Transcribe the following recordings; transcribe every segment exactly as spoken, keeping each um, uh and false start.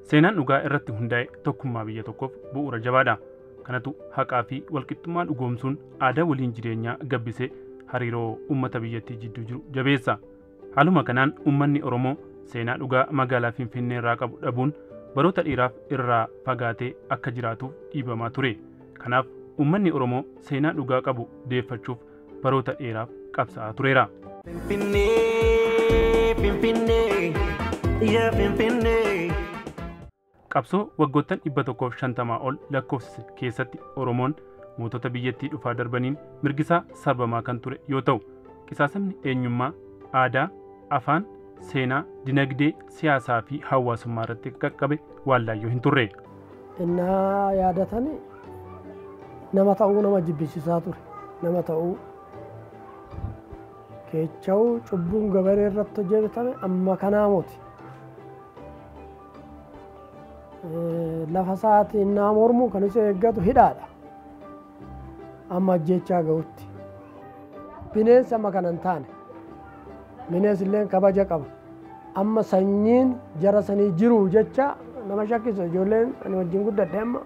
Seenaan dhugaa irratti hundaa'e tokkummaa biyya tokkoof bu'uura jabaadha. Kanatu haqaa fi walqixxummaa dhugoomsuun aadaa waliin jireenyaa gabbisee hariiroo uummata biyyattii jidduu jiru jabeessa. Haaluma kanaan uummanni Oromoo seenaa dhugaa magaalaa Finfinnee irraa qabu dhabuun baroota dheeraaf irraa fagaatee akka jiraatuuf dhiibamaa ture. Kanaaf uummanni Oromoo seenaa dhugaa qabu deeffachuuf baroota dheeraaf qabsaa'aa tureera. Qabsoo waggoottan dhibba tokkoof shantamaa ol lakkoofsise keessatti Oromoon mootota biyyattii dhufaa darbaniin mirgisaa sarbamaa kan ture yoo ta'u, qisaasamni eenyummaa, aadaa, afaan, seenaa, dinagdee, siyaasaa fi hawaasummaa irratti qaqqabe waan laayyoo hin turre. Innaa yaadatanii nama ta'uu nama jibbisiisaa ture. Nama ta'uu keecha'uu cubbuun gabaree irratti hojjetame amma kanaa mooti. Lafa isaatti innaa mormu kan isa eeggatu hidhaadha. Amma ajjechaa ga'utti. Bineensi amma kana hin taane. Bineensi illee kabaja qaba. Amma sanyiin jara sanii jiru jecha nama shakkisa. Ijoolleen ani wajjin guddadhe amma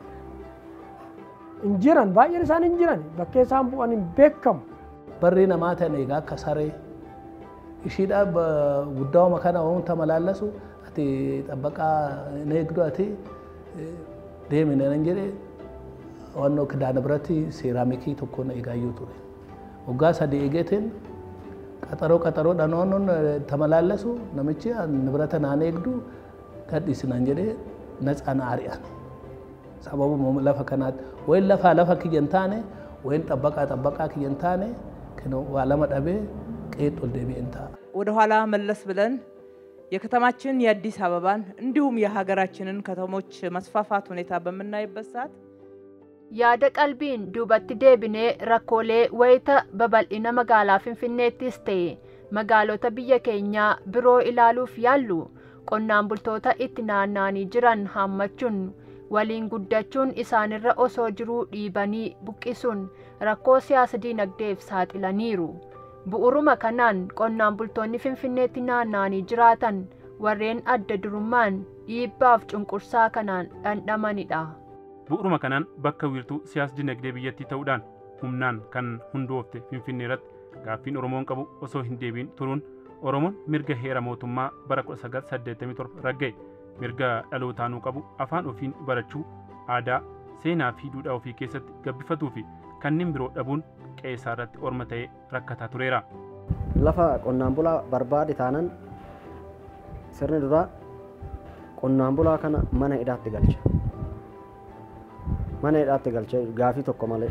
hin jiran, baay'een isaan hin jiran, bakkee isaan bu'an hin beekamu. Barri namaa ta'an egaa akka saree ishiidhaa guddaa'uma kana wanta malaallasu ati xabbaqaa na eegdu ati deemine nan jedhe wannoo kidaana biratti seeraamikii tokko na eegaayyuu ture. Waggaa sadii eegeetiin qaxaroo qaxaroodha noonnoon tamalaallasu namichi nibirata naan eegdu gadhiisinan jedhee natsana ari'an. Sababu lafa kanaatti wayin lafaa lafa kiyyan taane wayin xabbaqaa xabbaqaa kiyyan taane kinoo waa lama dhabee qeexol deebi'een ta'a. ወደ ኋላ መለስ ብለን የከተማችን የአዲስ አበባን እንዲሁም የሀገራችንን ከተሞች መስፋፋት ሁኔታ በምናይበት ሰዓት yaada qalbiin duubatti deebinee rakkoolee wayita babal'ina magaalaa Finfinneettis ta'e magaalota biyya keenyaa biroo ilaaluuf yaallu qonnaan bultoota itti naanna'anii jiran haammachuun waliin guddachuun isaanirra osoo jiruu dhiibanii buqqisuun rakkoo siyaasa diinagdeef saaxilaniiru. Bu'uruma kanaan qonnaan bultoonni Finfinneetti naanna'anii jiraatan warreen adda durummaan dhiibbaaf cunqursaa kanaan dhandhamanidha. Bu'uruma kanaan bakka wiirtuu siyaas dinagdee biyyattii ta'uudhaan humnaan kan hundoofte Finfinnee irratti gaaffiin Oromoon qabu osoo hin deebiin turuun Oromoon mirga heera mootummaa bara kudha sagal saddeettamii torba ragga'e, mirga dhalootaanuu qabu afaan ofiin barachuu, aadaa, seenaa fi duudhaa ofii keessatti gabbifatuu fi kanneen biroo dhabuun qeessaa irratti orma ta'ee rakkataa tureera. Lafa qonnaan bulaa barbaade taanan sirni duraa qonnaan bulaa kana mana hidhaatti galcha. Mana hidhaatti galcha gaafii tokko malee.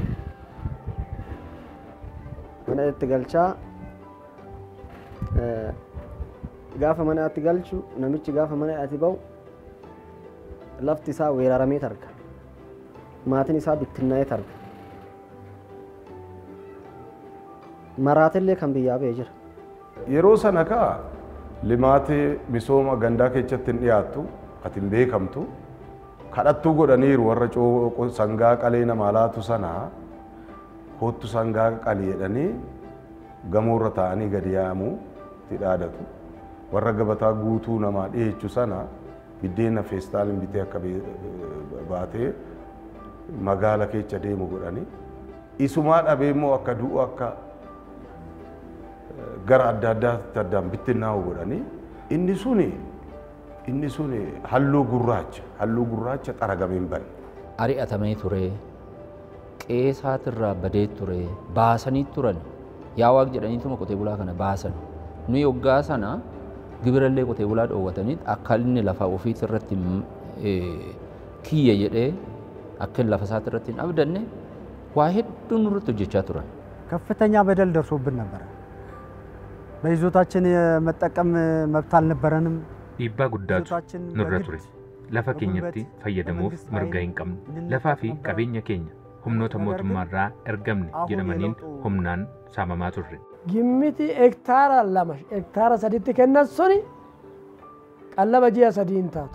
Mana hidhaatti galchaa gaafa mana hidhaatti galchu namichi gaafa mana hidhaatti bahu lafti isaa weeraramee targa. Maatiin isaa bittinnaa'ee targa. Maraatillee kan biyyaa ba'ee jira. Yeroo sana kaa limaatee misooma gandaa keessatti hin dhiyaattu ati hin beekamtu kadhattuu godhaniiru warra sangaa qalee namaa laatu sanaa kottu sangaa qalee jedhanii gamoorra ta'anii gadi yaa'amuu itti dhaadatu. Warra gabataa guutuu namaa dhiyeechu sana biddeena feestaaliin bitee akka baatee magaala keessa deemu godhanii isumaa dhabee immoo akka du'u akka gara adda addaatti addaan bittinnaa'u godhanii inni suni inni suni halluu gurraacha halluu gurraacha xaragameen bane. Ari'atamee ture qeesaatirraa badee ture baasanii turan yaa waaq jedhaniituma qotee bulaa kana baasan nuyi waggaa sana gibirallee qotee bulaa dhoowwatanii akka inni lafa ofiis irratti kiyya jedhee akka lafa isaati irratti hin abdanne waa hedduu nurratti hojjechaa turan. ከፍተኛ በደል ደርሶብን ነበር። በይዞታችን የመጠቀም መብት አልነበረንም። dhiibbaa guddaatu nurra ture. Lafa keenyatti fayyadamuuf mirga hin qabnu. Lafaa fi qabeenya keenya humnoota mootummaarraa ergamne jedhamaniin humnaan saamamaa turre. Gimmiti hektaara lama hektaara sadiitti kennan suni qallaba ji'a sadii hin taatu.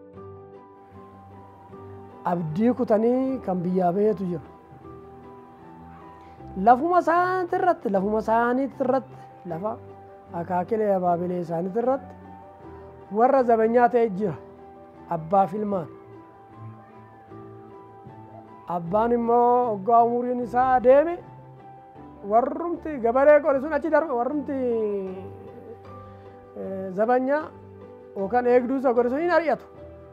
Abdii kutanii kan biyyaa baheetu jira. Lafuma isaaniitti irratti lafuma isaaniitti irratti lafa akaakilee abaabilee isaaniitti irratti warra zabanyaa ta'e jira. abbaaf ilmaan. Abbaan immoo waggaa umuriin isaa deeme warrumti gabaree qore sun achi darbe warrumti zabanyaa yookaan eegduu isa godhe sun hin ari'atu.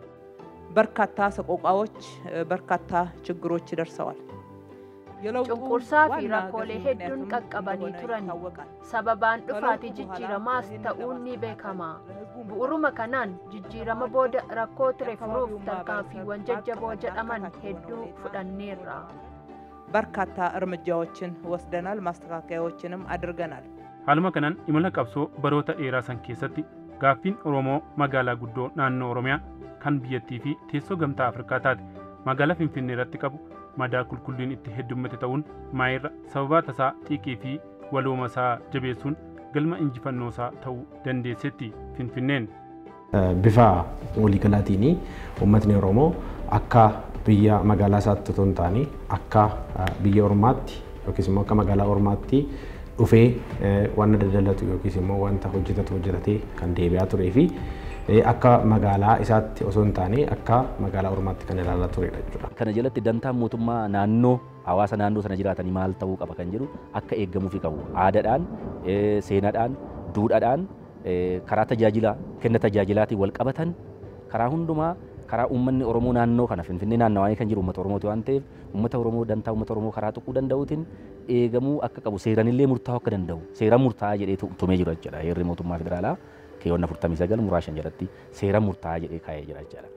በርካታ ሰቆቃዎች በርካታ ችግሮች ደርሰዋል። Cunqursaa fi rakkoolee hedduun qaqqabanii turan sababaan dhufaatii jijjiiramaas ta'uun ni beekama. Bu'uruma kanaan jijjiirama booda rakkoo ture furuuf tarkaanfiiwwan jajjaboo jedhaman hedduu fudhanneerra. በርካታ እርምጃዎችን ወስደናል፣ ማስተካከያዎችንም አድርገናል። Haaluma kanaan imala qabsoo baroota dheeraa san keessatti gaaffiin Oromoo magaalaa guddoo naannoo Oromiyaa kan biyyattii fi teessoo gamtaa Afrikaa taate magaalaa Finfinnee irratti qabu madaa qulqulliin itti heddummate ta'uun maayirra sababaa tasaa xiiqii fi walooma isaa jabeessuun galma injifannoo isaa ta'uu dandeessetti Finfinneen. Bifa waliigalaatiin uummatni Oromoo akka biyya magaalaa isaatti otoo hin taane akka biyya Ormaatti yookiis immoo akka magaalaa Ormaatti dhufee waan daldalatu yookiis immoo wanta hojjetatu hojjetatee kan deebi'aa turee fi akka magaalaa isaatti osoo hin taane akka magaalaa Ormaatti kan ilaalaa turedha jechuudha. Kana jalatti dantaan mootummaa naannoo hawaasa naannoo sana jiraatanii maal ta'uu qaba kan jedhu akka eeggamuufi qabu. Aadaadhaan, seenaadhaan, duudhaadhaan karaa tajaajila kenna tajaajilaatiin wal qabatan karaa hundumaa karaa uummanni Oromoo naannoo kana Finfinnee naannawaa kan jiru uummata Oromooti waan ta'eef uummata Oromoo dantaa uummata Oromoo karaa tuquu danda'uutiin eegamuu akka qabu seeranillee murtaa'uu akka danda'u seera murtaa'aa jedhee tumee jiru jechuudha. Heerri mootummaa federaalaa keewwanna afurtamii sagal muraashan jalatti seera murtaa'aa jedhee kaa'ee jira jechuudha.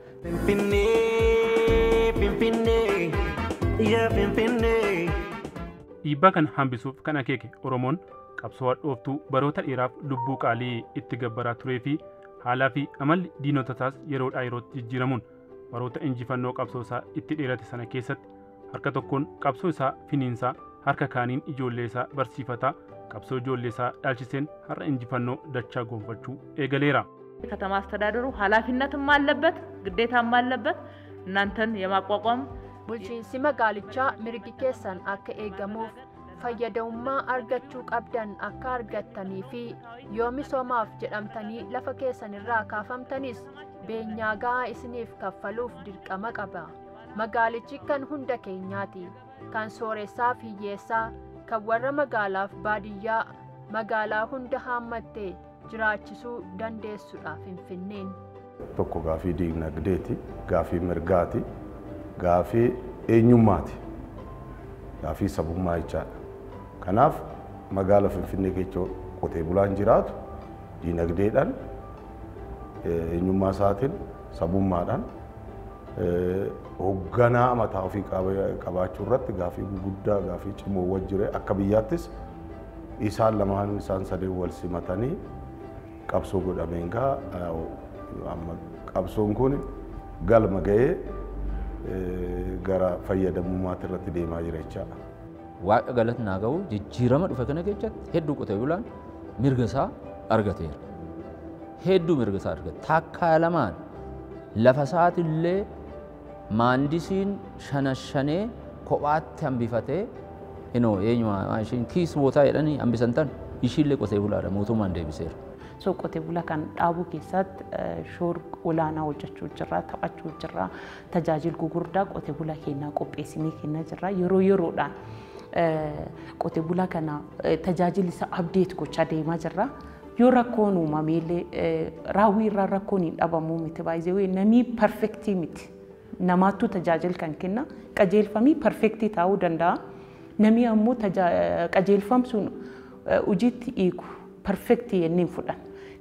Finfinnee Finfinnee yaa Finfinnee. Dhiibbaa kan hambisuuf kan akeeke Oromoon qabsoo hadhooftuu baroota dheeraaf lubbuu qaalii itti gabbaraa turee fi haalaa fi amalli diinotasaas yeroodhaa yerootti jijjiiramuun baroota injifannoo qabsoo isaa itti dheerate sana keessatti harka tokkoon qabsoo isaa finiinsaa harka kaaniin ijoollee isaa barsiifataa qabsoo ijoollee isaa dhaalchiseen har'a injifannoo dachaa gonfachuu eegaleera. ከተማ አስተዳደሩ ኃላፊነትም አለበት ግዴታም አለበት እናንተን የማቋቋም bulchiinsi magaalichaa mirgi keessan akka eegamuuf fayyadamummaa argachuu qabdan akka argattanii fi yoo misoomaaf jedhamtanii lafa keessan irraa kaafamtanis beenyaa gahaa isiniif kaffaluuf dirqama qaba. Magaalichi kan hunda keenyaati, kan sooressaa fi hiyyeessaa, kan warra magaalaaf baadiyyaa magaalaa hunda haammattee jiraachisuu dandeessudha Finfinneen. Tokko gaafii diinagdeeti, gaafii mirgaati, gaafii eenyummaati, gaafii sabummaa jechaadha. Kanaaf magaala Finfinnee keessa qotee bulaan jiraatu diinagdeedhaan eenyummaa isaatiin sabummaadhaan hoogganaa mataa ofii qabaachuu irratti gaafii guddaa gaafii cimoowwan jire akka biyyaattis isaan lamaan isaan sadeen wal simatanii qabsoo godhameen gaa qabsoon kun galma ga'ee gara fayyadamummaatti irratti deemaa jira jechaadha. Waaqa galatti naa ga'u jijjiirama dhufe kana keessatti hedduu qotee bulaan mirga isaa argateera. Hedduu mirga isaa argate. Takkaa lamaan lafa isaatillee maandisiin shanashanee kophaatti hambifatee inoo eenyuma ishiin kiis bootaa jedhanii hambisan tan ishiillee qotee bulaadha mootummaan deebiseera. So qotee bulaa kan dhaabuu keessatti shoora olaanaa hojjechuu jirra, taphachuu jirra, tajaajila gurguddaa qotee bulaa kennaa qopheessinee kennaa jirra. Yeroo yeroodhaan qotee bulaa kana tajaajila isa abdeet gochaa deemaa jirra. Yoo rakkoon uumameellee raawwii irraa rakkoon hin dhabamuu miti baay'ee namni perfektii miti. Namaattuu tajaajila kan kenna qajeelfamii perfektii ta'uu danda'a. Namni ammoo qajeelfamsuun hojiitti hiiku perfektii jennee fudhan.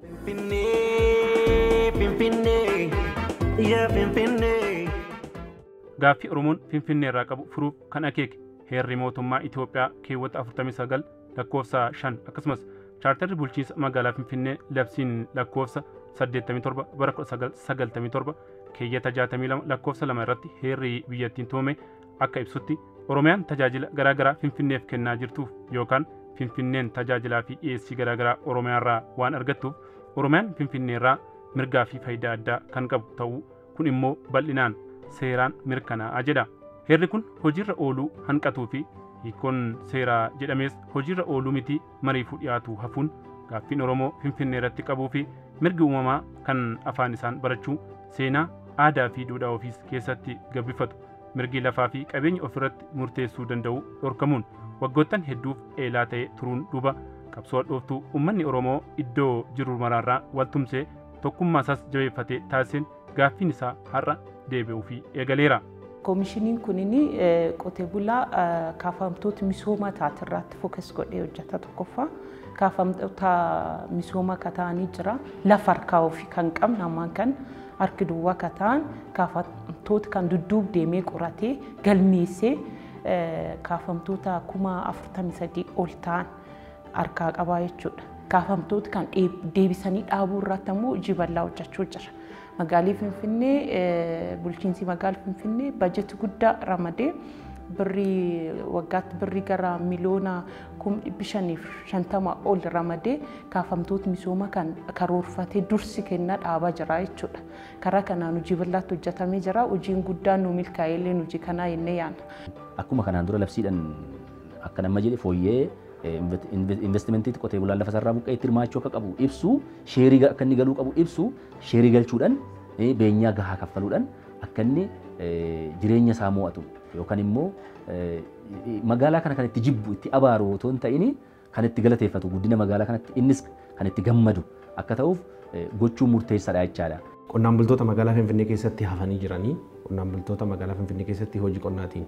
Finfinnee Finfinnee yaa Finfinnee. Gaaffii Oromoon Finfinnee irraa qabu furuuf kan akeeke heerri mootummaa Itoophiyaa keewwata afurtamii sagal lakkoofsa shan akkasumas chaartarri bulchiinsa magaalaa Finfinnee labsiin lakkoofsa saddeettamii torba bara kudha sagal sagaltamii torba keeyyata jaatamii lama lakkoofsa lama irratti heerri biyyattiin tumame akka ibsutti Oromiyaan tajaajila garaagaraa Finfinneef kennaa jirtuuf yookaan Finfinneen tajaajilaa fi dhiyeessii garaagaraa Oromiyaarraa waan argattuuf Oromiyaan Finfinneerraa mirgaa fi faayidaa addaa kan qabu ta'uu kun immoo bal'inaan seeraan mirkanaa'aa jedha. Heerri kun hojiirra ooluu hanqatuu fi hiikoon seeraa jedhamees hojiirra ooluu miti mariifuu dhiyaatu hafuun gaaffiin Oromoo Finfinnee irratti qabuu fi mirgi uumamaa kan afaan isaan barachuu seenaa aadaa fi duudhaa ofiis keessatti gabbifatu. Mirgi lafaa fi qabeenya ofirratti murteessuu danda'u dhorkamuun waggoottan hedduuf eelaa ta'e turuun duuba qabsoo dhooftuu uummanni Oromoo iddoo jiru maraarraa waltumsee tokkummaa isaas jabeeffatee taasiseen gaaffiin isaa har'a deebi'uu fi eegaleera. Koomishiniin kunini qotee bulaa kaafamtoota misooma taatirratti fokas godhee hojjeta tokkoffaa. Kaafamtoota misooma kataanii jira. Lafa harkaa ofii kan qabna ammaan kan harki duwwaa kataan kaafamtoota kan dudduub deemee qoratee galmeessee kaafamtoota kuma afurtamii sadii ol ta'an harkaa qabaa jechuudha. Kaafamtoota kan deebisanii dhaabuu irratti ammoo hojii bal'aa hojjechuu jira. Magaalii Finfinnee bulchiinsi magaalaa Finfinnee bajetii guddaa ramadee birrii waggaatti birrii gara miliyoona kuma dhibba shaniif shantama ol ramadee kaafamtoota misooma kan karoorfatee dursi kennaa dhaabaa jira jechuudha. Karaa kanaan hojii bal'aatti hojjetamee jira. Hojiin guddaan nu milkaa'eellee hojii kanaa jennee yaadna. Akkuma kanaan dura labsiidhaan akka nama jedhe fooyyee investimentii qotee bulaan lafa sarara buqqee itti hirmaachuu akka qabu ibsu, sheerii akka inni galuu qabu ibsu, sheerii galchuudhaan beenyaa gahaa kaffaluudhaan akka inni jireenya isaa mo'atu yookaan immoo magaalaa kana kan itti jibbu itti abaaru otoo hin ta'in kan itti galateeffatu guddina magaalaa kanatti innis kan itti gammadu akka ta'uuf gochuun murteessaadha jechaadha. Qonnaan bultoota magaalaa Finfinnee keessatti hafanii jiranii qonnaan bultoota magaalaa Finfinnee keessatti hojii qonnaatiin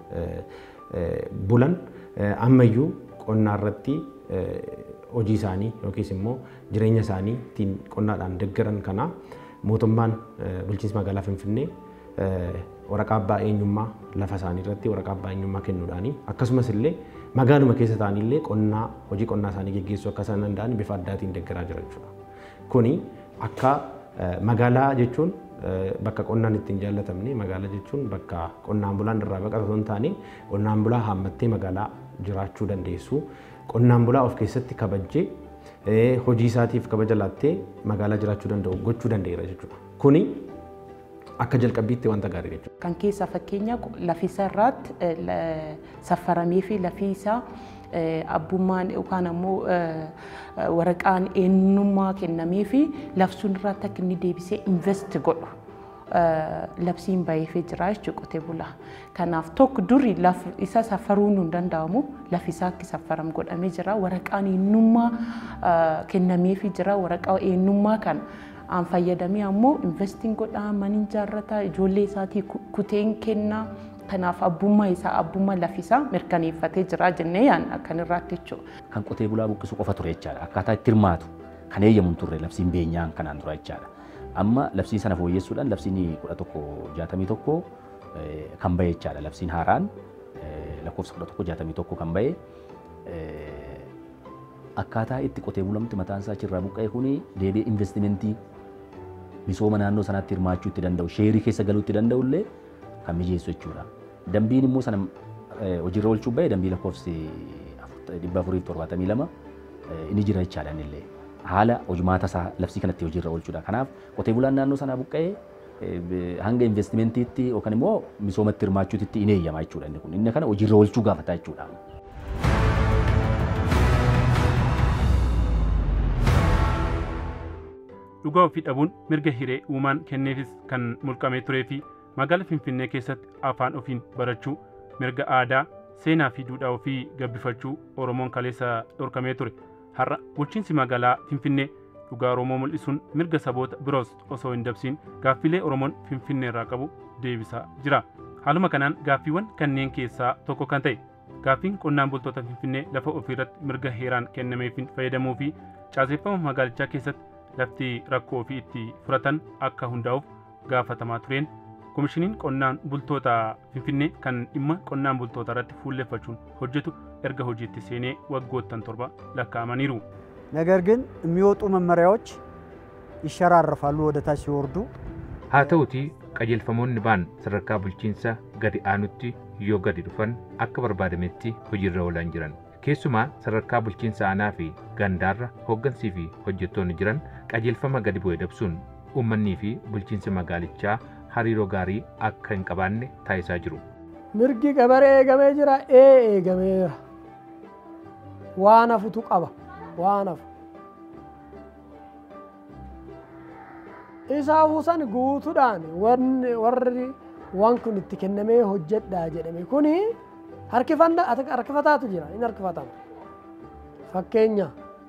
bulan ammayyuu qonnaa irratti hojii isaanii yookiis immoo jireenya isaaniitiin qonnaadhaan deeggaran kana mootummaan bulchiinsa magaalaa Finfinnee waraqaa abbaa eenyummaa lafa isaanii irratti waraqaa abbaa eenyummaa kennuudhaani akkasumas illee magaaluma keessa ta'anillee qonnaa hojii qonnaa isaanii gaggeessuu akka isaan danda'an bifa addaatiin deeggaraa jira jechuudha. Kuni akka magaalaa jechuun bakka qonnaan ittiin jaallatamne magaalaa jechuun bakka qonnaan bulaan irraa baqatu osoo hin taane qonnaan bulaa haammattee magaalaa jiraachuu dandeessu qonnaan bulaa of keessatti kabajjee hojii isaatiif kabaja laattee magaalaa jiraachuu danda'u gochuu danda'eera jechuudha. Kuni akka jalqabbiitti wanta gaarii jechuudha. Kan keessa fakkeenya lafisa irratti safaramee fi lafiisa abbummaan yookaan ammoo waraqaan eenyummaa kennamee fi labsuun irratti akka inni deebisee invest godhu labsiin baay'ee jira jechuudha qotee bulaa. Kanaaf tokko duri isa safaruun hin danda'amu lafisaa akka safaram godhamee jira waraqaan eenyummaa kennamee fi jira waraqaa eenyummaa kan aan fayyadamee ammoo investiin godhaa maniin jaarrataa ijoollee isaatii kuteen kennaa. Kanaaf abbummaa isaa abbummaa lafisaa mirkaneeffatee jira jennee yaadna kan irratti jechuudha. Kan qotee bulaa buqqisuu qofa ture jechaadha. Akkaataa itti hirmaatu kan eeyyamu turre labsiin beenyaan kanaan dura jechaadha. Amma labsii sana fooyyessuudhaan labsiin kudha tokko jaatamii tokko kan bahe jechaadha. Labsiin haaraan lakkoofsa kudha tokko jaatamii tokko kan bahe akkaataa itti qotee bulamti mataan isaa achirraa buqqa'e kuni deebi'ee investimentii misooma naannoo sanaatti hirmaachuu itti danda'u sheerii keessa galuu itti danda'u illee kan mijeessu jechuudha. Dambiin immoo sana hojiirra oolchuu bahe dambii lakkoofsi dhibba afuriif torbaatamii lama inni jira jechaadha illee haala hojimaata isaa labsii kanatti hojiirra oolchuudha. Kanaaf qotee bulaan naannoo sanaa buqqa'ee hanga investimentiitti yookaan immoo misoomatti hirmaachuutti hin eeyyamaa jechuudha inni kun. Inni kana hojiirra oolchuu gaafata jechuudha. Dhugaa ofii dhabuun mirga hiree uumaan kenneefis kan mulqamee turee fi magaalaa Finfinnee keessatti afaan ofiin barachuu mirga aadaa seenaa fi duudhaa ofii gabbifachuu Oromoon kaleessa dhorkamee ture. Har'a bulchiinsi magaalaa Finfinnee dhugaa Oromoo mul'isuun mirga saboota biroos osoo hin dabsiin gaaffilee Oromoon Finfinnee irraa qabu deebisaa jira. Haaluma kanaan gaaffiiwwan kanneen keessaa tokko kan ta'e gaaffiin qonnaan bultoota Finfinnee lafa ofiirratti mirga heeraan kennameefiin fayyadamuu fi caaseeffama magaalichaa keessatti lafti rakkoo ofii itti furatan akka hundaa'uuf gaafatamaa tureen koomishiniin qonnaan bultoota Finfinnee kan dhimma qonnaan bultoota irratti fuulleffachuun hojjetu erga hojiitti seenee waggoottan torba lakkaa'amaniiru. ነገር ግን የሚወጡ መመሪያዎች ይሸራረፋሉ ወደ ታች ሲወርዱ haa ta'uti qajeelfamoonni baan sadarkaa bulchiinsa gadi aanutti yoo gadi dhufan akka barbaadametti hojiirra oolan jiran. Keessumaa sadarkaa bulchiinsa aanaa fi gandaarra hooggansii fi hojjettoonni jiran qajeelfama gadi bu'ee dabsuun uummannii fi bulchiinsa magaalichaa hariiroo gaarii akka hin qabaanne taasisaa jiru. Mirgi gabaree eegamee jira ee eegameera. Waan hafutu qaba waan hafu. Isaa buusan guutuudhaan warri waan kun itti kennamee hojjedhaa jedhame kuni harkifataatu jira, hin harkifatama. Fakkeenya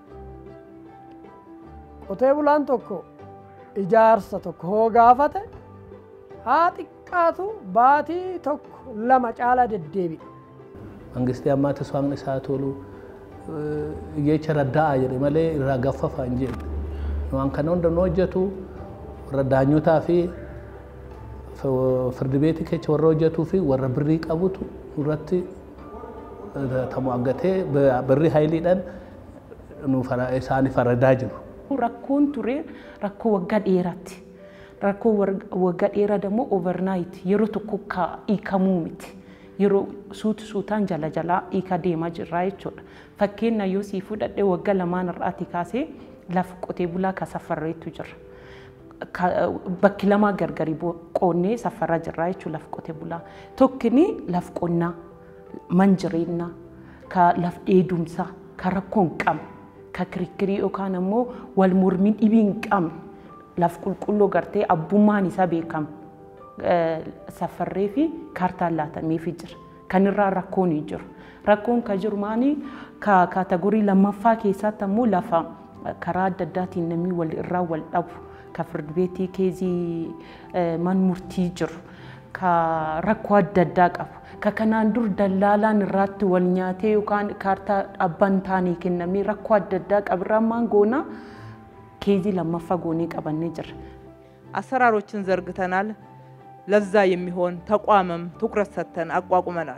qotee bulaan tokko ijaarsa tokko hoo gaafate haa xiqqaatu baatii tokko lama caalaa deddeebi'a. Mangistii ammaa taswaamni isaa tolu jecha raddaa jedhe malee irraa gaffafa hin jenne. Waan kana hunda nu hojjetu warra daanyotaa fi firdi beetii keessa warra hojjetuu fi warra birrii qabutu irratti tamuaggatee birrii hayiliidhaan isaanii faradaa jiru. Rakkoon ture rakkoo waggaa dheeraatti. Rakkoo waggaa dheeraa immoo overnight yeroo tokko hiikamuu miti. Yeroo suuti suutaan jala jalaa hiika deemaa jirra jechuudha. Fakkeenya yoo sii fudhadhee waggaa lamaan irraatti kaasee lafa qotee bulaa ka safarreetu jira. Bakki lama gargari qoonnee safarraa jirra jechuudha lafa qotee bulaa. Tokkini lafa qonnaa, man jireenyaa, ka lafa dheedumsaa, ka rakkoon qabne, ka kirikkirii yookaan immoo wal mormiin dhibiin qabne, lafa qulqulluu gartee abbummaan isaa beekamu safarree fi kaartaan laatameefii jira. Kan irraa rakkoon hin jiru. Rakkoon ka jiru maanii ka kaatagorii lammaffaa keessatti ammoo lafa karaa adda addaatiin namni wal irraa wal dhabu. Ka firdi beetii keezii man murtii jiru. Ka rakkoo adda addaa qabu. Ka kanaan dur dallaalaan irraatti wal nyaatee yookaan kaartaa abbaan taanii kennamee rakkoo adda addaa qabirraa maan goona keezii lammaffaa goonee qabannee jira. አሰራሮችን ዘርግተናል። ለዛ የሚሆን ተቋምም ትኩረት ሰጥተን አቋቁመናል።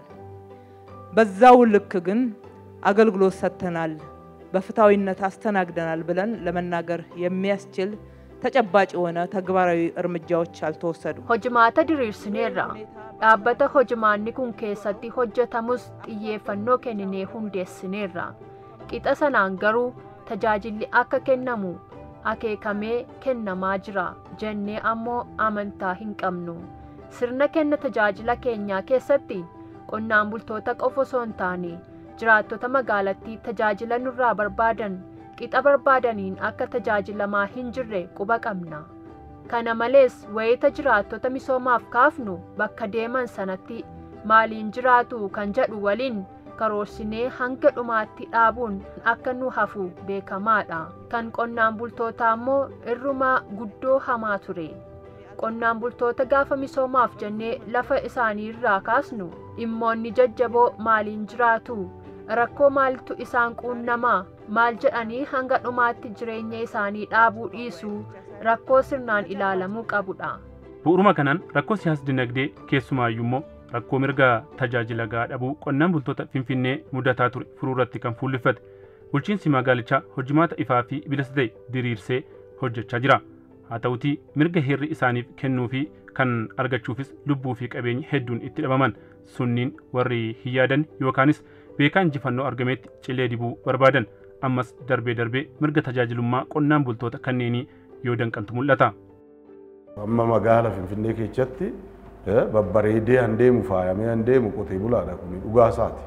በዛው ልክ ግን አገልግሎት ሰጥተናል፣ በፍታዊነት አስተናግደናል ብለን ለመናገር የሚያስችል ተጨባጭ የሆነ ተግባራዊ እርምጃዎች አልተወሰዱም። ሆጅማተ ድሪርስኔራ ዳበተ ሆጅማኒ ኩን ኬሰቲ ሆጀተሙስ ጥየፈኖ ከንኔ ሁንዴስኔራ ቂጠ ሰናን ገሩ ተጃጅሊ አከ ከነሙ akeekamee kennamaa jira jennee ammoo amantaa hin qabnu. Sirna kenna tajaajila keenyaa keessatti qonnaan bultoota qofa osoo hin taane jiraattota magaalattii tajaajila nurraa barbaadan qixa barbaadaniin akka tajaajilamaa hin jirre quba qabna. Kana malees wayita jiraattota misoomaaf kaafnu bakka deeman sanatti maaliin jiraatu kan jedhu waliin karoorsinee hanga dhumaatti dhaabuun akka nu hafu beekamaadha. Kan qonnaan bultoota ammoo irrumaa guddoo hamaa ture. Qonnaan bultoota gaafa misoomaaf jennee lafa isaanii irraa kaasnu dhimmoonni jajjaboo maaliin jiraatu, rakkoo maaltu isaan quunnamaa, maal jedhanii hanga dhumaatti jireenya isaanii dhaabuu dhiisu rakkoo sirnaan ilaalamuu qabudha. Bu'uuruma kanaan rakkoo siyaas dinagdee keessumaayyuu immoo rakkoo mirga tajaajila gahaa dhabuu qonnaan bultoota Finfinnee mudataa ture furuu irratti kan fuulleffate. Bulchiinsi magaalichaa hojimaata ifaa fi bilisa ta'e diriirsee hojjechaa jira. Haa ta'utii mirga heerri isaaniif kennuu fi kan argachuufis lubbuu fi qabeenyi hedduun itti dhabaman sunniin warri hin yaadan yookaanis beekaa injifannoo argameetti cilee dibuu barbaadan ammas darbee darbee mirga tajaajilummaa qonnaan bultoota kanneenii yoo danqantu mul'ata. Amma magaala Finfinnee keessatti babbareedee handeemu faayamee handeemu qotee bulaadha kun dhugaa isaati.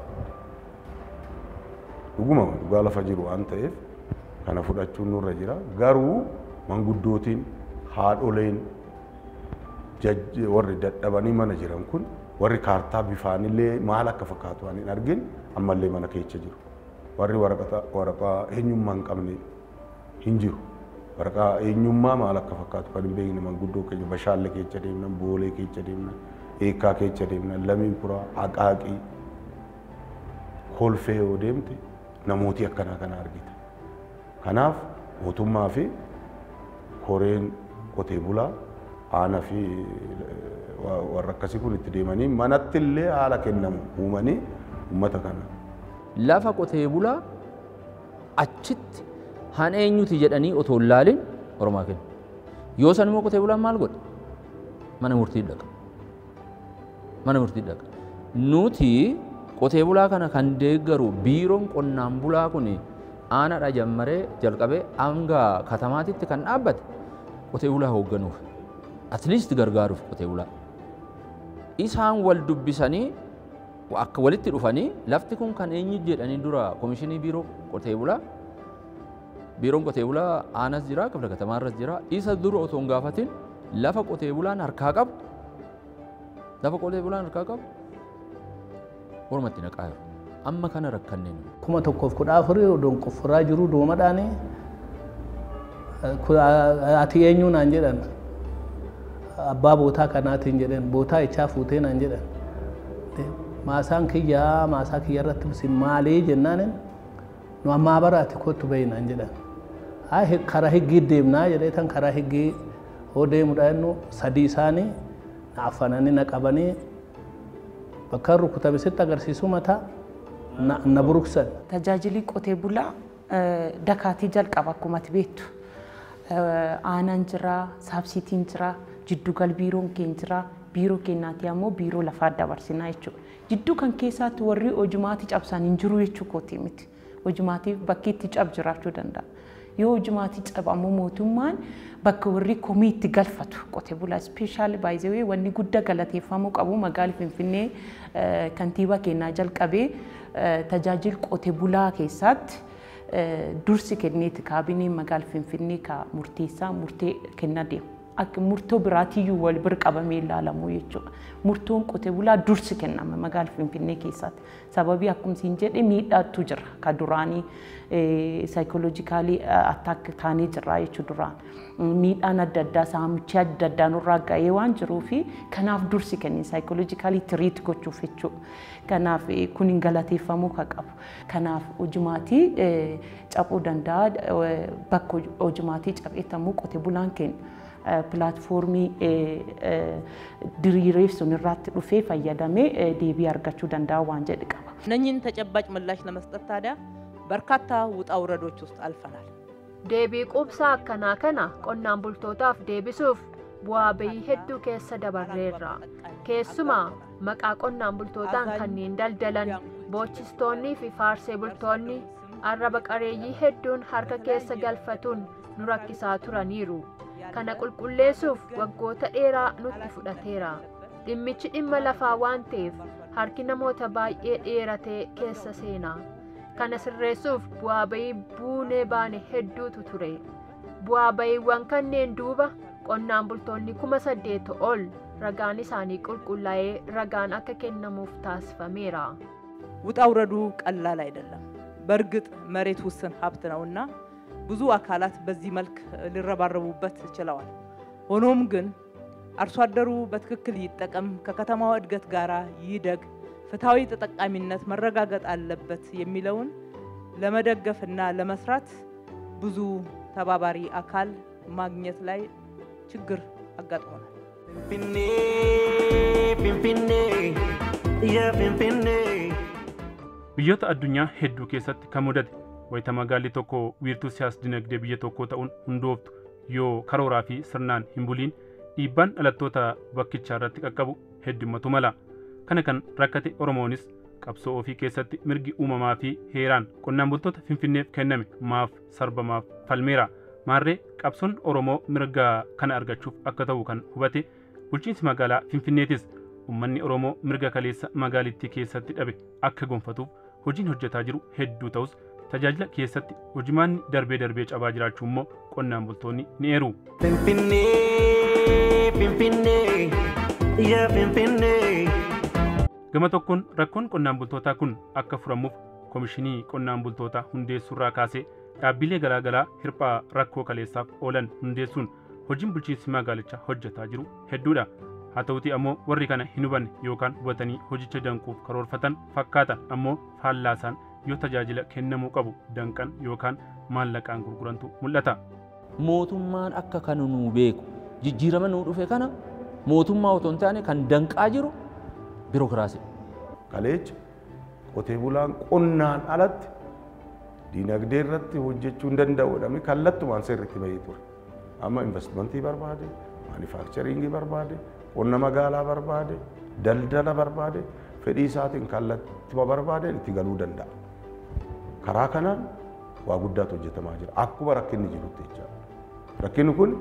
Dhuguma dhugaa lafa jiru waan ta'eef kana fudhachuun nurra jira. Garuu manguddootiin haadholeen warri dadhabanii mana jiran kun warri kaartaa bifaanillee maal akka fakkaatu waan hin argin ammallee mana keessa jiru. Warri waraqaa eenyummaa hin qabne hin jiru. Waraqaa eenyummaa maal akka fakkaatu kan hin beekne manguddoo keenya bashaalle keessa deemnan, boolee keessa deemnan, eekaa keessa deemnan, lammiin puraa, haqaaqii, kolfee yoo deemte namooti akkanaa kana argita. Kanaaf mootummaa fi koreen qotee bulaa aanaa fi warra akkasii kun itti deemanii manatti illee haala kennamu uumanii uummata kana. Lafa qotee bulaa achitti han eenyuti jedhanii otoo hin laalin Oromaa kennu. Yoo san immoo qotee bulaan maal godha? Mana murtii dhaqa. Mana murtii dhaqa. Nuti qotee bulaa kana kan deeggaru biiroon qonnaan bulaa kun aanadha jammaree jalqabee hanga katamaatitti kan dhaabbate qotee bulaa hoogganuuf. At least gargaaruuf qotee bulaa. Isaan wal dubbisanii akka walitti dhufanii lafti kun kan eenyu jedhanii dura komishinii biiroo qotee bulaa biiroon qotee bulaa aanas jira, kifla katamaarras jira. Isa dura otoo hin gaafatin lafa qotee bulaan harkaa qabu lafa qotee bulaan harkaa qabu ormatti naqaa jiru. Amma kana rakkanneen. Kuma tokkoof kudha afurii odoon qofforaa jiru doomadhaani ati eenyuu naan jedhan abbaa bootaa kanaatiin jedhan bootaa ichaa fuutee naan jedhan maasaan kiyyaa maasaa kiyya irratti sin maalii jennaanin nu ammaa baraati kottu bahi naan jedhan haa karaa higgii deemnaa jedhee tan karaa higgii hoo deemudha jennu sadii isaanii na affananii na qabanii bakka rukutame sitti agarsiisu mataa na buruksan. Tajaajilli qotee bulaa dakaatii jalqaba akkuma ati beektu. Aanaan jira, saabsiitiin jira, jiddugal biiroon keenya jira, biiroo keenyaati ammoo biiroo lafaa dabarsinaa jechuudha. Jidduu kan keessaatti warri hojimaati cabsan hin jiru jechuu kooti miti. Hojimaatiif bakki itti cab jiraachuu danda'a. Yoo hojimaati cabamu mootummaan bakka warri komii itti galfatu qotee bulaa ispeeshaali baay'ee wanni guddaa galateeffamuu qabu magaalaa Finfinnee kantiibaa keenyaa jalqabee tajaajila qotee bulaa keessatti dursi kenneeti kaabineen magaalaa Finfinnee ka murteessaa murtee kennaa deema. Akka murtoo biraatiyyuu wal bira qabamee ilaalamu jechuudha. Murtoon qotee bulaa dursi kennama magaalaa Finfinnee keessatti. Sababii akkuma siin jedhe miidhaatu jira. Ka duraanii saayikooloojikaalii attaak taanee jira jechuu duraan. Miidhaan adda addaa saamichi adda addaa nurraa ga'ee waan jiruufi kanaaf dursi kenne saayikooloojikaalii tiriit gochuuf jechuudha. Kanaaf kun hin galateeffamuu ka qabu. Kanaaf hojimaatii cabuu danda'a bakka hojimaatii cabeetamuu qotee bulaan kenna. Pilaatfoormii diriireef sun irratti dhufee fayyadamee deebii argachuu danda'a waan jedhe qaba. እነኚህን ተጨባጭ ምላሽ ለመስጠት ታዲያ በርካታ ውጣ ውረዶች ውስጥ አልፈናል። Deebii quubsaa akkanaa kana qonnaan bultootaaf deebisuuf bu'aa bayii hedduu keessa dabarreerra. Keessumaa maqaa qonnaan bultootaan kanneen daldalan boochistoonnii fi faarsee bultoonni arraba qareeyyii hedduun harka keessa galfatuun nu rakkisaa turaniiru. Kana qulqulleessuuf waggoota dheeraa nutti fudhateera. Dhimmichi dhimma lafaa waan ta'eef harki namoota baay'ee dheeratee keessa seena. Kana sirreessuuf bu'aa bayii buunee baane hedduutu ture. Bu'aa bayiiwwan kanneen duuba qonnaan bultoonni kuma saddeet ol ragaan isaanii qulqullaa'ee ragaan akka kennamuuf taasifameera. ውጣ ውረዱ ቀላል አይደለም። በእርግጥ መሬት ውስን ሀብት ነውና ብዙ አካላት በዚህ መልክ ሊረባረቡበት ይችላል። ሆኖም ግን አርሶ አደሩ በትክክል ይጠቀም፣ ከከተማው እድገት ጋራ ይደግ፣ ፍትሃዊ ተጠቃሚነት መረጋገጥ አለበት የሚለውን ለመደገፍና ለመስራት ብዙ ተባባሪ አካል ማግኘት ላይ ችግር አጋጥሞናል። ፊንፊኔ ፊንፊኔ ያ ፊንፊኔ biyyoota addunyaa hedduu keessatti kan mudate wayita magaalli tokko wiirtuu siyaas dinagdee biyya tokkoo ta'uun hundooftu yoo karooraa fi sirnaan hin buliin dhiibbaan dhalattoota bakkichaa irratti qaqqabu heddummatu mala. Kana kan rakkate Oromoonis qabsoo ofii keessatti mirgi uumamaa fi heeraan qonnaan bultoota Finfinneef kenname maaf sarbamaaf falmeera. Maarree qabsoon Oromoo mirga kana argachuuf akka ta'u kan hubate bulchiinsi magaalaa Finfinneetis uummanni Oromoo mirga kaleessa magaalittii keessatti dhabe akka gonfatuuf hojiin hojjetaa jiru hedduu ta'us tajaajila keessatti hojimaanni darbee darbee cabaa jiraachuu immoo qonnaan bultoonni ni eeru. Finfinnee Finfinnee yaa Finfinnee. Gama tokkoon rakkoon qonnaan bultootaa kun akka furamuuf Komishinii Qonnaan Bultootaa hundeessuurraa kaasee dhaabbilee garaagaraa hirphaa rakkoo kaleessaaf oolan hundeessuun hojiin bulchiinsi magaalichaa hojjetaa jiru hedduudha. Haa ta'utii ammoo warri kana hin hubanne yookaan hubatanii hojicha danquuf karoorfatan fakkaatan ammoo faallaasaan yoo tajaajila kennamuu qabu danqan yookaan maallaqaan gurgurantu mul'ata. Mootummaan akka kan nuu beeku jijjiirama nuu dhufe kana mootummaa otoo hin taane kan danqaa jiru biirokiraasii. Kaleecha qotee bulaan qonnaan alatti diinagdee irratti hojjechuu hin danda'u jedhamee kallattumaan sirriitti bahee ture. Amma investimentii barbaade, maanifaakcharingii barbaade, qonna magaalaa barbaade, daldala barbaade, fedhii isaatiin kallattima barbaadeen itti galuu danda'a. Karaa kanaan waa guddaatu hojjetamaa jira. Akkuma rakkinni jirutti jechaadha. Rakkinni kun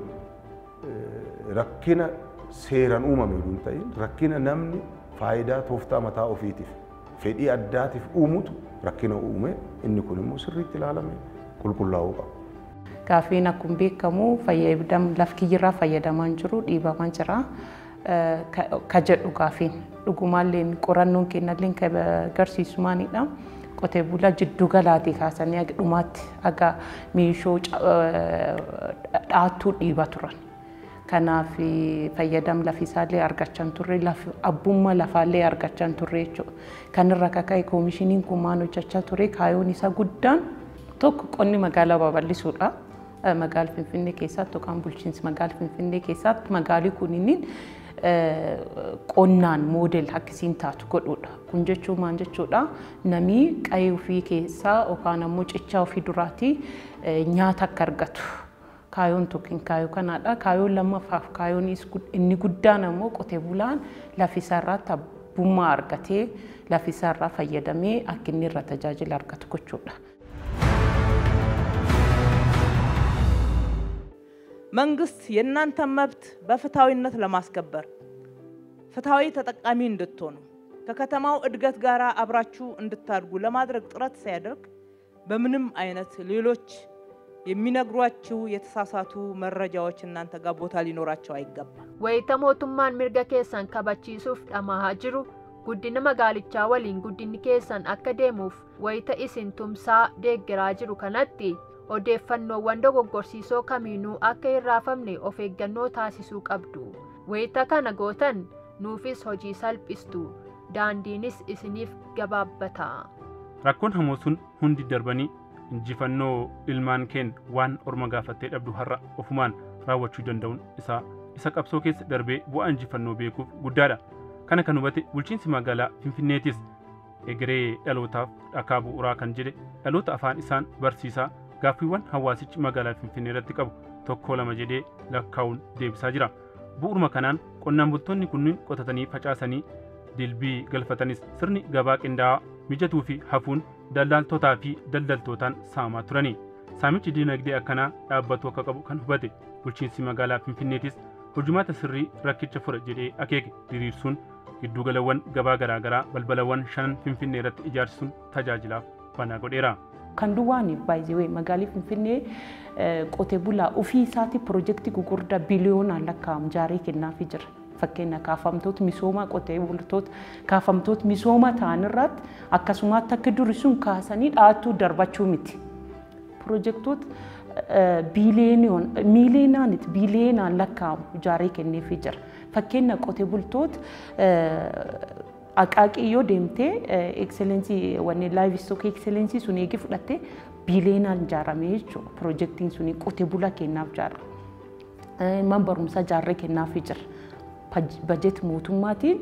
rakkina seeraan uumame hin ta'in rakkina namni faayidaa tooftaa mataa ofiitiif fedhii addaatiif uumutu rakkina uume inni kun immoo sirriitti ilaalamee qulqullaa'uu qaba. Gaafiin akkuma beekamu fayyadam laf kiyyirraa fayyadamaan jiru dhiibamaan jira. Ka jedhu gaafiin dhugumaalleen qorannoon kennalleen ka agarsiisu maalidha. Qotee bulaa jiddu galaatii kaasanii aga dhumaatti aga meeshoo dhaattuu dhiiba turan. Kanaaf fayyadam lafisaallee argachaa turre abbummaa lafaallee argachaa turre jechuudha. Kanarra kaka'e koomishiniin kun maal hojjechaa ture kaayyoon isaa guddaan tokko qonni magaalaa babal'isuudha. Magaalaa Finfinnee keessatti yookaan bulchiinsa magaalaa Finfinnee keessatti magaalli kunniin qonnaan moodel akkasiin taatu godhuudha. Kun jechuun maal jechuudha? Namni qe'ee ofii keessaa yookaan ammoo cichaa ofii duraatii nyaata akka argatu. Kaayyoon tokkiin kaayyoo kanaadha. Kaayyoon lammaffaaf kaayyoon inni guddaan ammoo qotee bulaan lafisarraatti abbummaa argatee lafisarraa fayyadamee akka inni irra tajaajila argatu gochuudha. መንግስት የእናንተን መብት በፍትሃዊነት ለማስከበር ፍትሃዊ ተጠቃሚ እንድትሆኑ ከከተማው እድገት ጋር አብራችሁ እንድታድጉ ለማድረግ ጥረት ሲያደርግ በምንም አይነት ሌሎች የሚነግሯችሁ የተሳሳቱ መረጃዎች እናንተ ጋር ቦታ ሊኖራቸው አይገባም። ወይተ ሞቱማን ሚርጋ ኬሰን ከበቺሱፍ ዳማሃ ጅሩ ጉዲነ መጋልቻ ወሊን ጉዲኒ ኬሰን አከዴሙፍ ወይተ ኢሲን ቱምሳ ደግራ ጅሩ ከነቲ odeeffannoowwan dogoggorsiisoo kamiinuu akka hin raafamne of eeggannoo taasisuu qabdu. Wayita kana gootan nuufis hojii salphistu daandiinis isiniif gabaabbata. Rakkoon hamoo sun hundi darbanii injifannoo ilmaan keen waan orma gaafattee dhabdu har'a ofumaan raawwachuu danda'uun isaa isa qabsoo keessa darbee bu'aa injifannoo beekuuf guddaadha. Kana kan hubate bulchiinsi magaalaa Finfinneetis egeree dhalootaaf dhakaa bu'uuraa kan jedhe dhaloota afaan isaan barsiisaa gaaffiiwwan hawaasichi magaalaa Finfinnee irratti qabu tokko lama jedhee lakkaa'uun deebisaa jira. Bu'uuruma kanaan qonnaan bultoonni kunniin qotatanii facaasanii dilbii galfatanis sirni gabaa qindaa'aa mijatuu fi hafuun daldaltootaa fi daldaltootaan saamaa turani. Saamichi dinagdee akkanaa dhaabbatu akka qabu kan hubate bulchiinsi magaalaa Finfinneetis hojumaata sirrii rakkicha fura jedhee akeeke diriirsuun giddugalawwan gabaa garaagaraa balbalawwan shanan Finfinnee irratti ijaarsisuun tajaajilaaf banaa godheera. Kan duwwaani baay'ee magaalii Finfinnee qotee bulaa ofii isaati piroojeektii gurguddaa biliyoonaan lakkaa'amu jaaree kennaafii jira. Fakkeenya kaafamtoota misoomaa qotee bultoota kaafamtoota misoomaa ta'an irratti akkasumas akka duri sun kaasanii dhaattuu darbachuu miti. Piroojeektoota miiliyoonaan biliyoonaan lakkaa'amu jaaree kenneefii jira. Fakkeenya qotee bultoota Aqaaqiyoo deemtee excellensii wanni livestock excellensii sun eegi fudhattee biliyoonaan ijaaramee jechuudha. Piroojeektiin suni qotee bulaa kennaaf jaarra. Man barumsaa jaarree kennaafii jira. Bajet mootummaatiin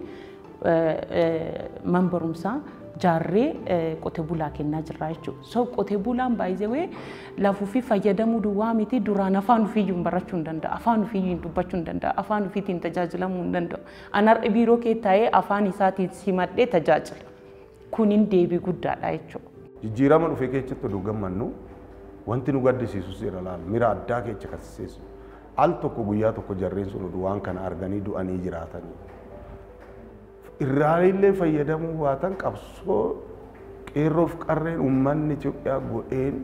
man barumsaa jaarree qotee bulaa kennaa jirra jechuudha. So qotee bulaan baay'ee lafuu fi fayyadamuu duwwaa miti duraan afaan ofiiyyuu barachuu hin danda'a. Afaan ofiiyyuu dubbachuu hin danda'a. Afaan ofiitiin tajaajilamuu hin danda'u. Anarra biiroo kee taa'ee afaan isaatiin simadhee tajaajila. Kunin deebii guddaadha jechuudha. Jijjiirama dhufee keessatti oduu gammannu wanti nu gaddisiisu seera laala mira addaa keessa kaasiseessu. Al tokko guyyaa tokko jarreen sun oduu waan kana arganii du'anii jiraatanii. Irraallee fayyadamuu baatan qabsoo qeerroof qarreen uummanni Itoophiyaa godheen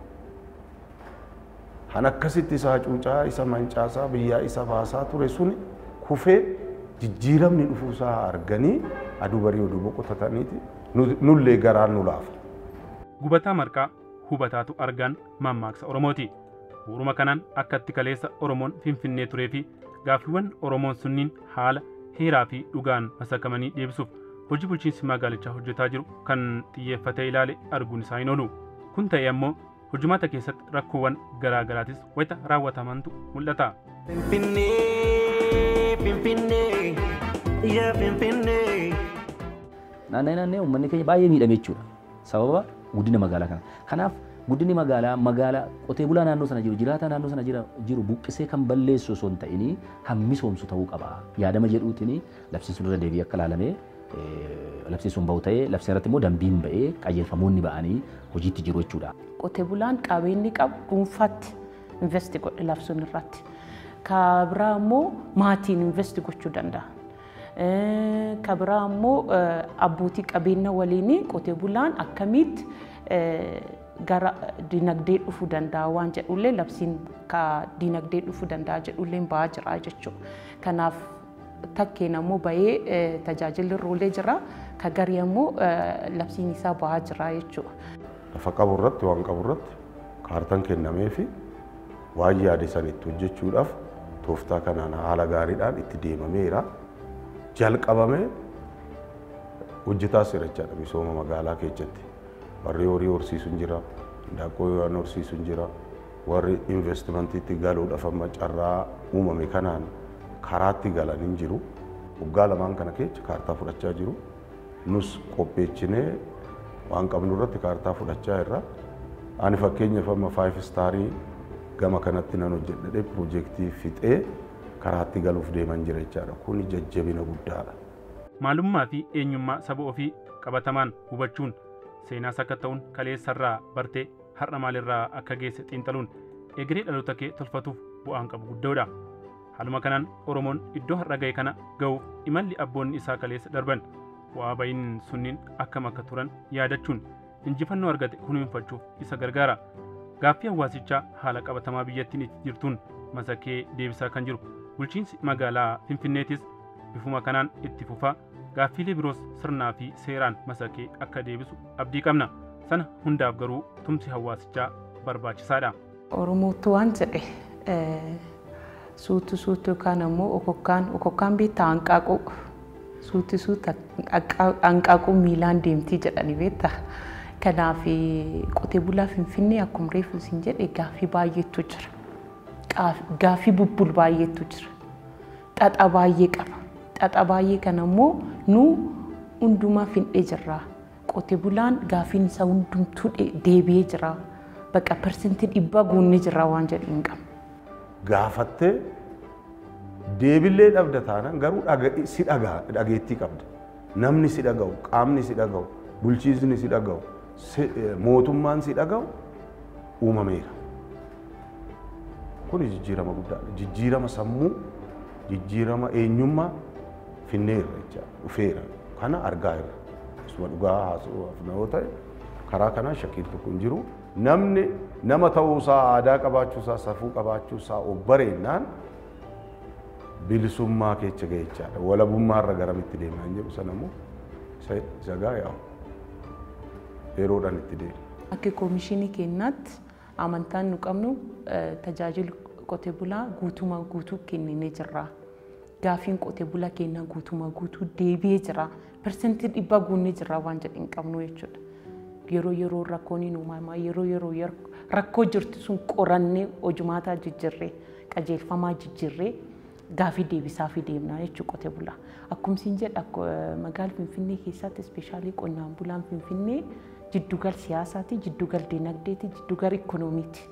han akkasitti isaa cuucaa isa mancaasaa biyyaa isa baasaa ture suni kufee jijjiiramni dhufuusaa arganii aduu barii oduu boqotataniiti nullee garaan nu laafa. Gubataa marqaa hubataatu argaan mammaaksa Oromooti. Bu'uuruma kanaan akka itti kaleessa Oromoon Finfinnee turee fi gaaffiiwwan Oromoon sunniin haala heeraa fi dhugaan masakamanii deebisuuf hojii bulchiinsi magaalichaa hojjetaa jiru kan xiyyeeffatee ilaale arguun isaa hin oolu. Kun ta'e ammoo hojumaata keessatti rakkoowwan garaa garaatis wayita raawwatamantu mul'ata. Finfinnee, Finfinnee, yaa Finfinnee. Naannoo naannoo uummanni keenya baay'ee miidhame jechuudha. Sababa guddina magaalaa kana. Kanaaf guddinni magaalaa magaalaa qotee bulaa naannoo sana jiru jiraata naannoo sana jiru buqqisee kan balleessu osoo hin ta'in kan misoomsu ta'uu qaba. Yaadama jedhuutiin labsiisuun irra deebii akka ilaalame labsiisuun bahu ta'ee labsiin irratti immoo dambiin ba'ee qajeelfamoonni ba'anii hojiitti jiru jechuudha. Qotee bulaan qabeenyi qabu dhuunfaatti investi godhe labsuun irratti. Kabiraa immoo maatiin investi gochuu danda'a. Kabiraa immoo abbootii qabeenya waliin qotee bulaan akkamitti gara dinagdee dhufuu danda'a waan jedhullee labsiin ka dinagdee dhufuu danda'a jedhullee ba'aa jira jechuudha. Kanaaf takkeen ammoo bahee tajaajilli irra jira ka garii ammoo labsiin isaa ba'aa jira jechuudha. Lafa qabu irratti waan qabu irratti kaartaan kennamee fi waan yaade sanitti hojjechuudhaaf tooftaa kanaan haala gaariidhaan itti deemameera. Jalqabamee hojjetaa sirrichaadha misooma magaalaa keessatti. Warri horii horsiisu jira, daakuu waan horsiisu jira, warri investimantiitti galuudhaaf amma carraa uumame kanaan karaatti galanii jiru. Waggaa lamaan kana keessa kaartaa fudhachaa jiru. Nus qopheechinee waan qabnu irratti kaartaa fudhachaa irra. Ani fakkeenyaaf amma five staarii gama kanatti nan hojjedhee piroojeektii fixee karaatti galuuf deeman jira jechaadha. Kun jajjabina guddaadha. Maalummaa fi eenyummaa saba ofii qabatamaan hubachuun seenaas akka ta'uun kaleessarraa bartee har'a maalirraa akka geesse xiinxaluun egeree dhaloota kee tolfatuuf bu'aan qabu guddaadha. Haaluma kanaan Oromoon iddoo har'a ga'e kana ga'uuf imalli abboonni isaa kaleessa darban bu'aa ba'iin sunniin akkam akka turan yaadachuun injifannoo argate kunuunfachuuf isa gargaara. Gaaffii hawaasichaa haala qabatamaa biyyattiin itti jirtuun masakee deebisaa kan jiru bulchiinsi magaalaa Finfinneetis bifuma kanaan itti fufaa gaaffiilee biroos sirnaa fi seeraan masakee akka deebisu abdii qabna. Sana hundaaf garuu tumsi hawaasichaa barbaachisaadha. Oromootu waan jedhe suutu suutu yookaan ammoo okokkaan okokkaan beektaa hanqaaquu suuti suuta hanqaaquu miilaan deemtii jedhanii beektaa. Kanaaf qotee bulaa Finfinnee akkuma reefu isin jedhe gaaffii baay'eetu jira. Gaaffii bubbul baay'eetu jira. Xaxa baay'ee qaba. Xaxa baay'ee kana immoo nu hundumaa findhee jirra. Qotee bulaan gaaffiin isaa hundumtuu deebi'ee jira. Bakka persentii dhibba guunnee jirra waan jedhu hin qabne. Gaafattee deebillee dhabda taanaan garuu si dhageettii qabda. Namni si dhaga'u, qaamni si dhaga'u, bulchiinsi si dhaga'u, mootummaan si dhaga'u uumameera. Kun jijjiirama guddaadha. Jijjiirama sammuu, jijjiirama eenyummaa finneerra jecha dhufeera. Kana argaa jirra. Isuma dhugaa haasa'uuf yoo ta'e karaa kanaan shakkiin tokko hin jiru. Namni nama ta'uusaa aadaa qabaachuusaa safuu qabaachuusaa obbareennaan bilisummaa keessa gahechaadha. Walabummaarra garamitti deemaa hin jedhu sanammoo isa gaa yaa'u yeroodhaan itti deema. Akka koomishinii keenyaatti amantaan nu qabnu tajaajila qotee bulaa guutumaa guutuu kenninee jirra. Gaaffiin qotee bulaa keenyaa guutumaa guutuu deebi'ee jira. Persentii dhibba guunnee jirra waan jedhu hin qabnu jechuudha. Yeroo yeroo rakkoon uumamaa yeroo yeroo rakkoo jirtu sun qorannee hojumaataa jijjiirree qajeelfamaa jijjiirree gaaffii deebisaa fi deemnaa jechuudha qotee bulaa. Akkuma isin jedha magaalaa Finfinnee keessatti ispeeshaalii qonnaan bulaan Finfinnee jiddugal siyaasaati, jiddugal dinagdeeti, jiddugal ikoonomiiti.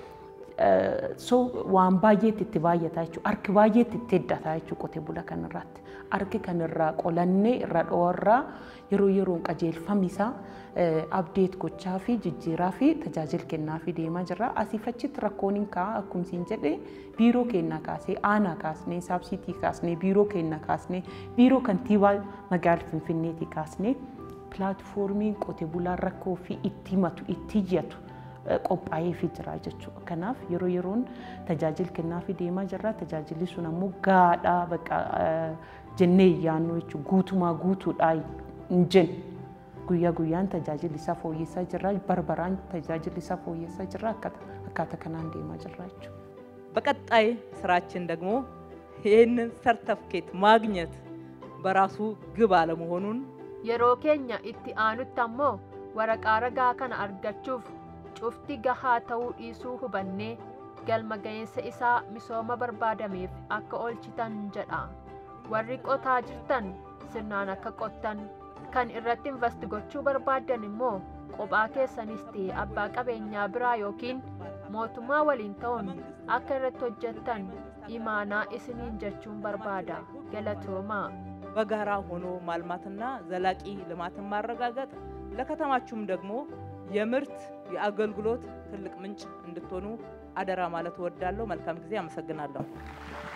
So waan baay'eetti itti baay'ataa jechuudha. Harki baay'eetti itti heddataa jechuudha qotee bulaa kanarratti. Harki kanarraa qolannee irra dhoorraa yeroo yeroon qajeelfamni isaa abdeet gochaa fi jijjiiraa fi tajaajila kennaa fi deemaa jirra. Asiif achitti rakkoon hin ka'a akkuma isin jedhe biiroo keenyaa kaasee aanaa kaasnee saabsiitii kaasnee biiroo keenyaa kaasnee biiroo kantiibaa magaalaa Finfinneetii kaasnee pilaatfoormiin qotee bulaa rakkoo fi itti himatu itti iyyatu qophaa'ee fi jira jechuudha. Kanaaf yeroo yeroon tajaajila kennaa fi deemaa jirra. Tajaajilli sun ammoo gaadhaa bakka jennee yaannu jechuudha. Guutumaa guutuudhaa hin jennu. Guyyaa guyyaan tajaajilli isaa fooyyessaa jirra. Barbaraan tajaajilli isaa fooyyessaa jirra. Akkaataa kanaan deemaa jirra jechuudha. በቀጣይ ስራችን ደግሞ ይህንን ሰርተፍኬት ማግኘት በራሱ ግብ አለመሆኑን yeroo keenya itti aanutti ammoo waraqaa ragaa kana argachuuf cufti gahaa ta'uu dhiisuu hubannee galma ga'insa isaa misooma barbaadameef akka oolchitan jedha. Warri qotaa jirtan sirnaan akka qottan kan irratti invest gochuu barbaadan immoo qophaa keessanis ta'e abbaa qabeenyaa biraa yookiin mootummaa waliin ta'uun akka irratti hojjettan imaanaa isiniin jechuun barbaada. Galatoomaa. በጋራ ሆኖ ማልማትና ዘላቂ ልማትን ማረጋገጥ ለከተማችሁም ደግሞ የምርት የአገልግሎት ትልቅ ምንጭ እንድትሆኑ አደራ ማለት እወዳለሁ። መልካም ጊዜ። አመሰግናለሁ።